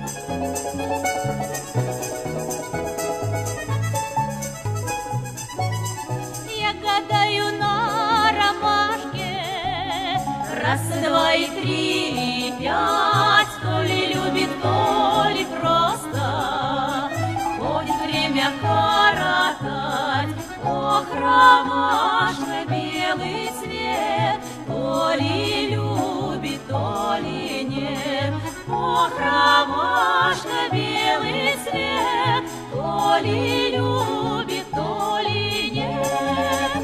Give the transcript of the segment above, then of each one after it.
Я гадаю на ромашке, раз, два и три, и пять, то ли любит, то ли просто ходит время коротать. Ох, ромашка, белый цвет, то ли любит, то ли нет. Ох, ромашка, белый цвет, то ли любит, то ли нет.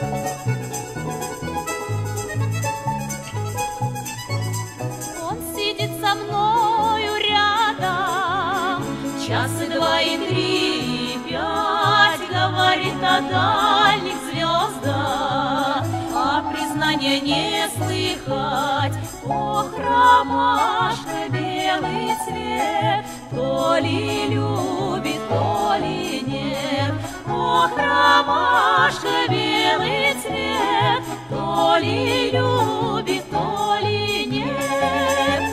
Он сидит со мною рядом, час и два, и три, и пять, говорит о дальних звездах, а признания не слыхать. Ох, ромашка, белый цвет, то ли любит, то ли нет. Ох, ромашка, белый цвет, то ли любит, то ли нет.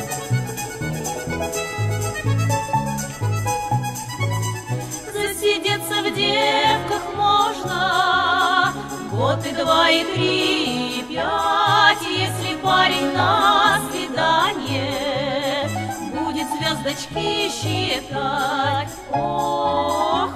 Засидеться в девках можно год и два, и три, и пять, если парень на свидание будет звездочки считать. Ох!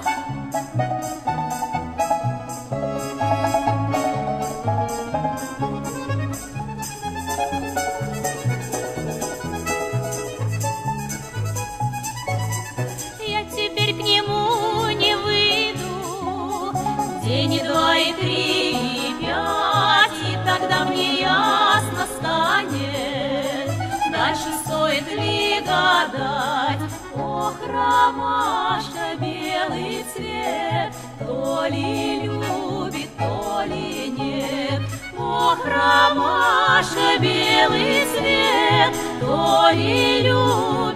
Я теперь к нему не выйду день, и два, и три, и пять, и тогда мне ясно станет, дальше стоит ли гадать. Ох, ромашка, белый цвет, то ли любит, то ли нет. Ох, ромашка, белый цвет, то ли любит,